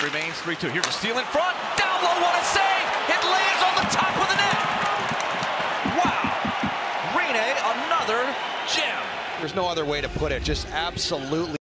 remains 3-2. Here's a steal in front. Down low, what a save! It lands on the top of the net. Wow. Rinne, another gem. There's no other way to put it. Just absolutely.